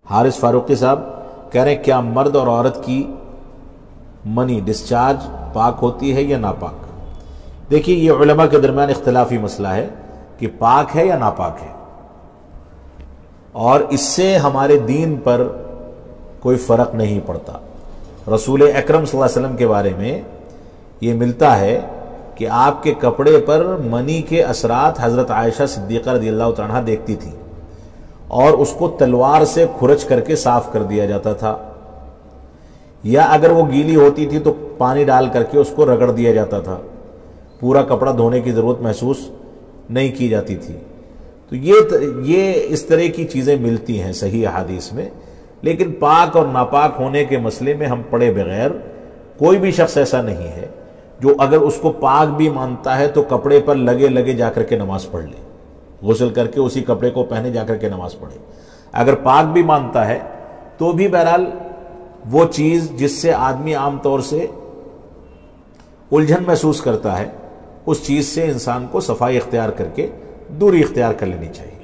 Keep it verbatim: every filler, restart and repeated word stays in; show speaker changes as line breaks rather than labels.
حارث فاروقی صاحب کہہ رہے ہیں کیا مرد اور عورت کی منی ڈسچارج پاک ہوتی ہے یا ناپاک؟ دیکھیے یہ علماء کے درمیان اختلافی مسئلہ ہے کہ پاک ہے یا ناپاک ہے، اور اس سے ہمارے دین پر کوئی فرق نہیں پڑتا۔ رسول اکرم صلی اللہ علیہ وسلم کے بارے میں یہ ملتا ہے کہ آپ کے کپڑے پر منی کے اثرات حضرت عائشہ صدیقہ رضی اللہ تعالی عنہا دیکھتی تھی، اور اس کو تلوار سے کھرچ کر کے صاف کر دیا جاتا تھا، یا اگر وہ گیلی ہوتی تھی تو پانی ڈال کر کے اس کو رگڑ دیا جاتا تھا، پورا کپڑا دھونے کی ضرورت محسوس نہیں کی جاتی تھی۔ تو یہ یہ اس طرح کی چیزیں ملتی ہیں صحیح احادیث میں، لیکن پاک اور ناپاک ہونے کے مسئلے میں ہم پڑے بغیر کوئی بھی شخص ایسا نہیں ہے جو اگر اس کو پاک بھی مانتا ہے تو کپڑے پر لگے لگے جا کر کے نماز پڑھ لے، غسل کر کے اسی کپڑے کو پہنے جا کر کے نماز پڑھے۔ اگر پاک بھی مانتا ہے تو بھی بہرحال وہ چیز جس سے آدمی عام طور سے الجھن محسوس کرتا ہے، اس چیز سے انسان کو صفائی اختیار کر کے دوری اختیار کر لینی چاہیے۔